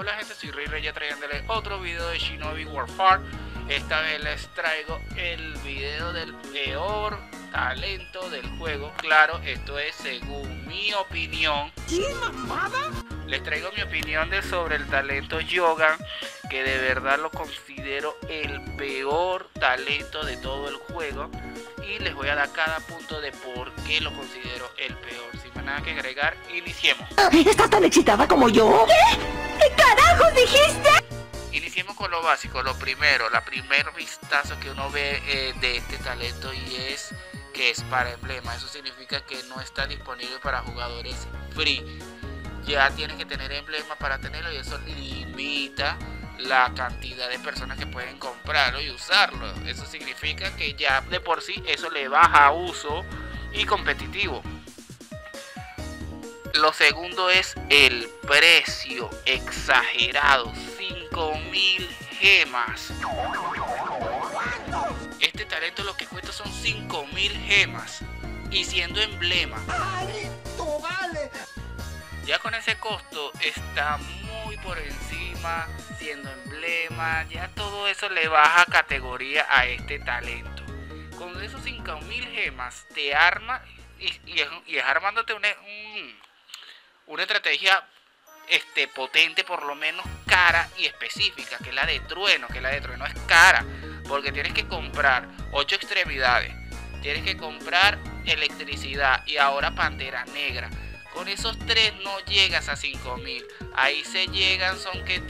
Hola gente, soy Rey ya trayéndoles otro video de Shinobi Warfare. Esta vez les traigo el video del peor talento del juego. Claro, esto es según mi opinión. ¿Qué mamada? Les traigo mi opinión sobre el talento Yogan, que de verdad lo considero el peor talento de todo el juego. Y les voy a dar cada punto de por qué lo considero el peor. Sin más nada que agregar, iniciemos. ¿Estás tan excitada como yo? ¿Qué carajos dijiste? Iniciemos con lo básico, lo primero, la primer vistazo que uno ve de este talento, y es que es para emblema. Eso significa que no está disponible para jugadores free. Ya tienes que tener emblema para tenerlo, y eso limita la cantidad de personas que pueden comprarlo y usarlo. Eso significa que ya de por sí eso le baja uso y competitivo. Lo segundo es el precio exagerado, 5000 gemas. Este talento lo que cuesta son 5000 gemas y siendo emblema. Ya con ese costo está muy por encima, siendo emblema, ya todo eso le baja categoría a este talento. Con esos 5000 gemas te arma y es armándote una estrategia potente, por lo menos cara y específica, que es la de trueno, es cara, porque tienes que comprar 8 extremidades, tienes que comprar electricidad y ahora pantera negra. Con esos 3 no llegas a 5000, ahí se llegan, son que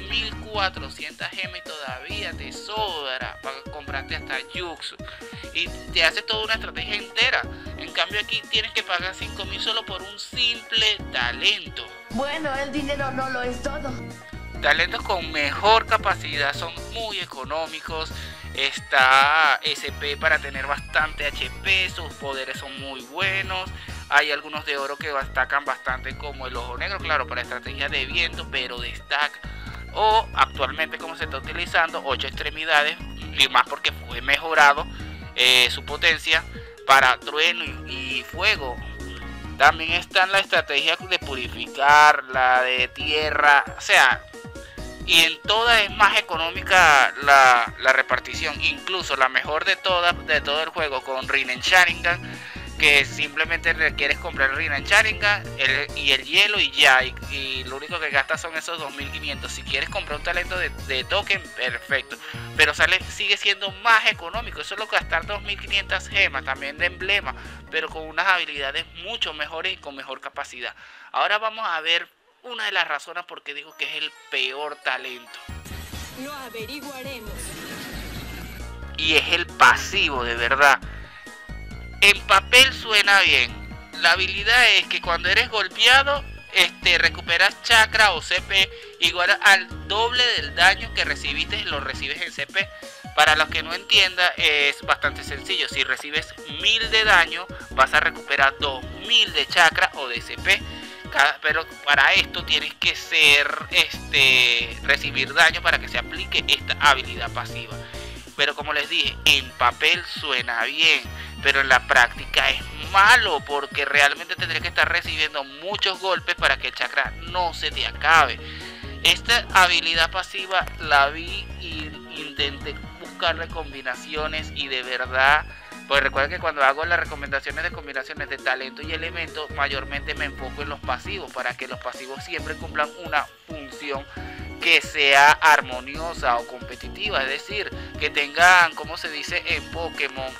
3400 gemas y todavía te sobra para comprarte hasta Yuxu. Y te hace toda una estrategia entera. En cambio aquí tienes que pagar 5000 solo por un simple talento. Bueno, el dinero no lo es todo. Talentos con mejor capacidad son muy económicos. Está SP para tener bastante HP, sus poderes son muy buenos. Hay algunos de oro que destacan bastante, como el ojo negro, claro, para estrategias de viento, pero destaca. O actualmente, como se está utilizando, 8 extremidades, y más porque fue mejorado su potencia para trueno y fuego. También están las estrategias de purificar, la de tierra, o sea, y en todas es más económica la repartición. Incluso la mejor de todo el juego, con Rinnegan Sharingan, que simplemente requieres comprar el Rinnegan Sharingan y el hielo y ya, y lo único que gastas son esos 2500. Si quieres comprar un talento de token, perfecto, pero sigue siendo más económico. Eso es lo que gastar 2500 gemas, también de emblema, pero con unas habilidades mucho mejores y con mejor capacidad. Ahora vamos a ver una de las razones por qué digo que es el peor talento. Lo averiguaremos. Y es el pasivo, de verdad. En papel suena bien. La habilidad es que cuando eres golpeado, recuperas chakra o CP igual al doble del daño que recibiste, y lo recibes en CP. Para los que no entiendan, es bastante sencillo. Si recibes 1000 de daño, vas a recuperar 2000 de chakra o de CP. Pero para esto tienes que recibir daño para que se aplique esta habilidad pasiva. Pero como les dije, en papel suena bien, pero en la práctica es malo, porque realmente tendrías que estar recibiendo muchos golpes para que el chakra no se te acabe. Esta habilidad pasiva la vi y intenté buscarle combinaciones, y de verdad, pues recuerda que cuando hago las recomendaciones de combinaciones de talento y elemento, mayormente me enfoco en los pasivos, para que los pasivos siempre cumplan una función que sea armoniosa o competitiva, es decir, que tengan, como se dice en Pokémon,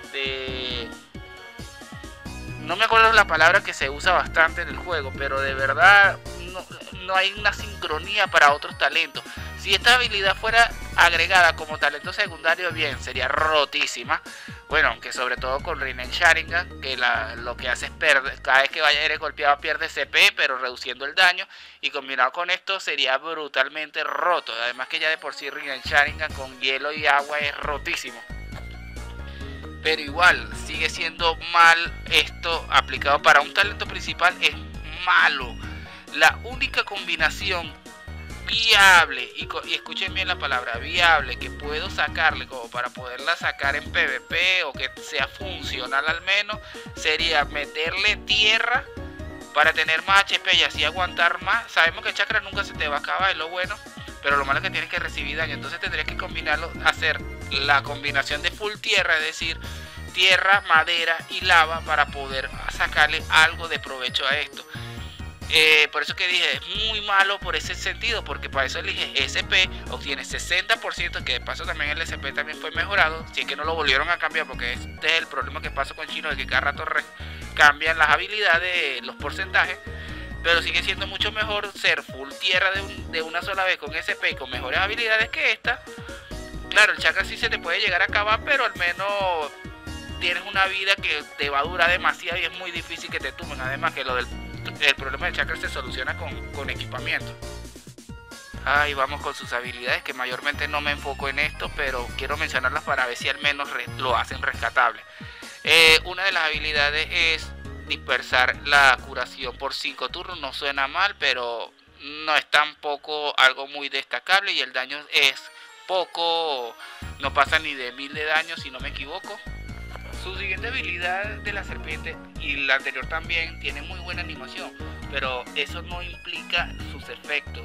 no me acuerdo la palabra que se usa bastante en el juego, pero de verdad no hay una sincronía para otros talentos. Si esta habilidad fuera agregada como talento secundario, bien, sería rotísima. Bueno, aunque sobre todo con Rinnegan Sharingan, que lo que hace es perder, cada vez que eres golpeado pierde CP, pero reduciendo el daño, y combinado con esto sería brutalmente roto. Además que ya de por sí Rinnegan Sharingan con hielo y agua es rotísimo. Pero igual, sigue siendo mal esto aplicado para un talento principal, es malo. La única combinación viable, y escuchen bien la palabra viable, que puedo sacarle como para poderla sacar en PvP o que sea funcional al menos, sería meterle tierra para tener más HP y así aguantar más. Sabemos que el chakra nunca se te va a acabar, es lo bueno, pero lo malo es que tienes que recibir daño. Entonces tendrías que combinarlo, hacer la combinación de full tierra, es decir, tierra, madera y lava, para poder sacarle algo de provecho a esto. Por eso que dije, es muy malo por ese sentido, porque para eso elige SP, obtiene 60%, que de paso también el SP también fue mejorado, si es que no lo volvieron a cambiar, porque este es el problema que pasa con Chino, de que cada rato cambian las habilidades, los porcentajes, pero sigue siendo mucho mejor ser full tierra de una sola vez con SP y con mejores habilidades que esta. Claro, el chakra sí se te puede llegar a acabar, pero al menos tienes una vida que te va a durar demasiado y es muy difícil que te tumben. Además que el problema del chakra se soluciona con equipamiento. Ahí vamos con sus habilidades, que mayormente no me enfoco en esto, pero quiero mencionarlas para ver si al menos lo hacen rescatable. Una de las habilidades es dispersar la curación por 5 turnos. No suena mal, pero no es tampoco algo muy destacable, y el daño es poco, no pasa ni de 1000 de daño si no me equivoco. Su siguiente habilidad de la serpiente y la anterior también tiene muy buena animación, pero eso no implica sus efectos.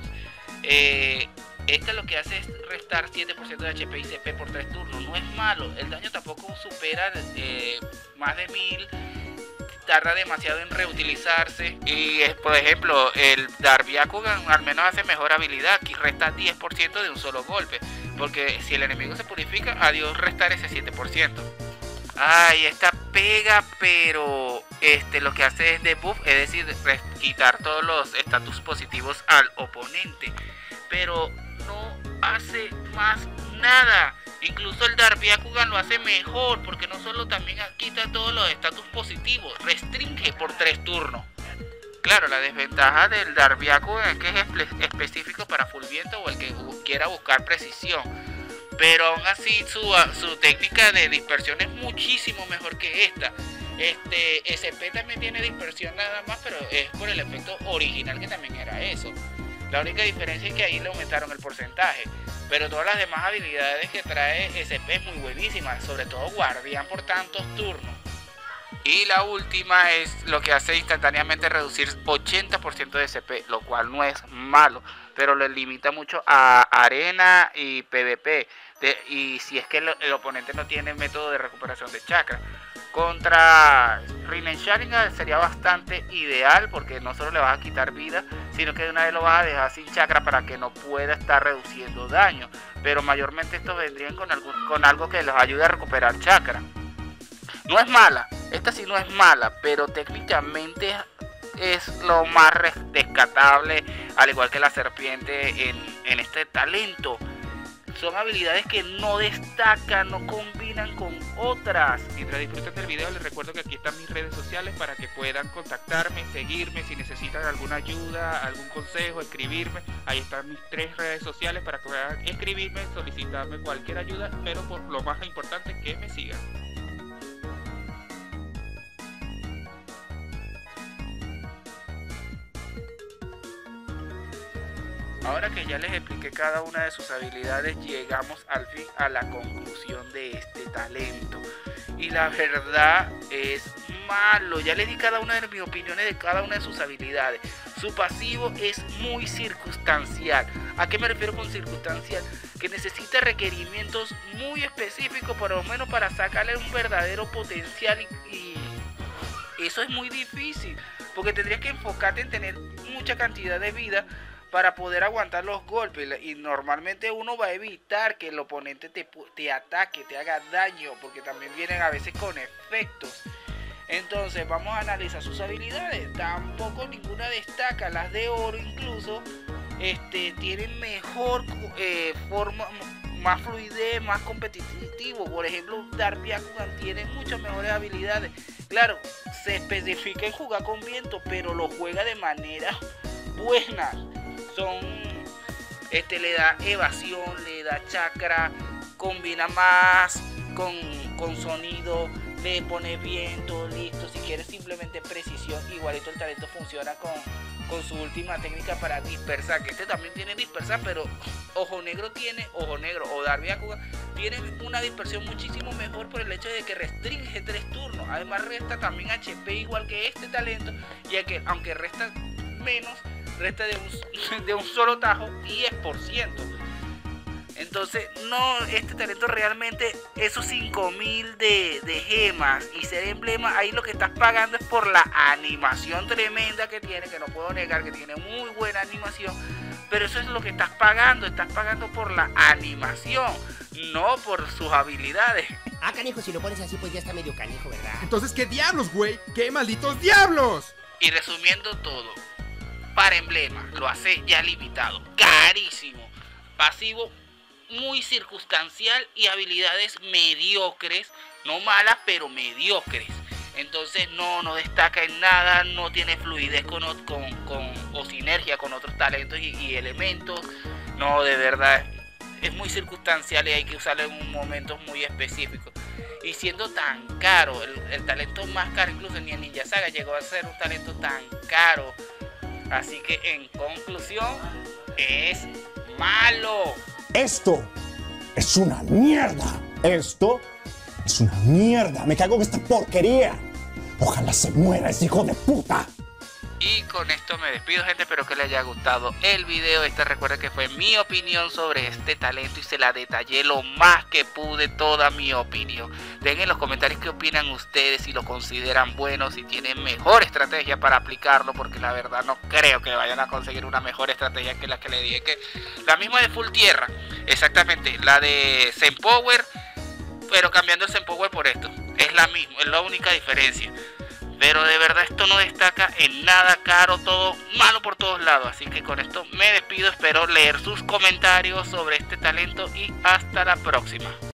Esta lo que hace es restar 7% de HP y CP por 3 turnos. No es malo, el daño tampoco supera más de 1000. Tarda demasiado en reutilizarse, y por ejemplo el Darbiakugan al menos hace mejor habilidad, que resta 10% de un solo golpe, porque si el enemigo se purifica, adiós restar ese 7%. Ay, esta pega, pero lo que hace es debuff, es decir, quitar todos los estatus positivos al oponente, pero no hace más nada. Incluso el Darbiakugan lo hace mejor, porque no solo también quita todos los estatus positivos, restringe por 3 turnos. Claro, la desventaja del Darbiakugan es que es específico para full viento o el que quiera buscar precisión. Pero aún así su técnica de dispersión es muchísimo mejor que esta. SP también tiene dispersión nada más, pero es por el efecto original, que también era eso. La única diferencia es que ahí le aumentaron el porcentaje, pero todas las demás habilidades que trae SP es muy buenísima, sobre todo guardián por tantos turnos. Y la última es lo que hace instantáneamente reducir 80% de SP, lo cual no es malo, pero le limita mucho a arena y PvP, y si es que el oponente no tiene método de recuperación de chakra. Contra Rinen Sharingan sería bastante ideal, porque no solo le vas a quitar vida, sino que de una vez lo vas a dejar sin chakra para que no pueda estar reduciendo daño, pero mayormente estos vendrían con algo que les ayude a recuperar chakra. No es mala, esta sí no es mala, pero técnicamente es lo más rescatable, al igual que la serpiente en este talento. Son habilidades que no destacan, no combinan con otras. Mientras disfrutan del video, les recuerdo que aquí están mis redes sociales para que puedan contactarme, seguirme, si necesitan alguna ayuda, algún consejo, escribirme. Ahí están mis 3 redes sociales para que puedan escribirme, solicitarme cualquier ayuda, pero por lo más importante, que me sigan. Ahora que ya les expliqué cada una de sus habilidades, llegamos al fin a la conclusión de este talento. Y la verdad es malo. Ya les di cada una de mis opiniones de cada una de sus habilidades. Su pasivo es muy circunstancial. ¿A qué me refiero con circunstancial? Que necesita requerimientos muy específicos, por lo menos para sacarle un verdadero potencial, y eso es muy difícil, porque tendrías que enfocarte en tener mucha cantidad de vida para poder aguantar los golpes, y normalmente uno va a evitar que el oponente te ataque, te haga daño, porque también vienen a veces con efectos. Entonces vamos a analizar sus habilidades. Tampoco ninguna destaca. Las de oro incluso tienen mejor forma, más fluidez, más competitivo. Por ejemplo, Darbiakugan tiene muchas mejores habilidades. Claro, se especifica en jugar con viento, pero lo juega de manera buena. Le da evasión, le da chakra, combina más con sonido, le pone viento, listo. Si quieres simplemente precisión, igualito el talento funciona con su última técnica para dispersar, que también tiene dispersar, pero Ojo Negro o Darbiakugan tiene una dispersión muchísimo mejor por el hecho de que restringe 3 turnos. Además resta también HP igual que este talento, ya que aunque resta menos, resta de un solo tajo 10%. Entonces, no, este talento realmente, esos 5000 de gemas y ser emblema, ahí lo que estás pagando es por la animación tremenda que tiene, que no puedo negar que tiene muy buena animación, pero eso es lo que estás pagando por la animación, no por sus habilidades. Ah, canijo, si lo pones así, pues ya está medio canijo, ¿verdad? Entonces, ¿qué diablos, güey? ¿Qué malditos diablos? Y resumiendo todo, para emblema, lo hace ya limitado, carísimo, pasivo muy circunstancial y habilidades mediocres, no malas, pero mediocres. Entonces no destaca en nada, no tiene fluidez o sinergia con otros talentos y elementos. No, de verdad, es muy circunstancial y hay que usarlo en momentos muy específicos. Y siendo tan caro, el talento más caro, incluso ni en Ninja Saga llegó a ser un talento tan caro. Así que en conclusión, es malo. Esto es una mierda. Esto es una mierda. Me cago en esta porquería. Ojalá se muera ese hijo de puta. Y con esto me despido, gente. Espero que les haya gustado el video. Recuerden que fue mi opinión sobre este talento y se la detallé lo más que pude, toda mi opinión. Dejen en los comentarios qué opinan ustedes, si lo consideran bueno, si tienen mejor estrategia para aplicarlo, porque la verdad no creo que vayan a conseguir una mejor estrategia que la que le dije, que la misma de Full Tierra, exactamente, la de Zen Power, pero cambiando el Zen Power por esto, es la misma, es la única diferencia. Pero de verdad esto no destaca en nada, caro, todo malo por todos lados. Así que con esto me despido, espero leer sus comentarios sobre este talento y hasta la próxima.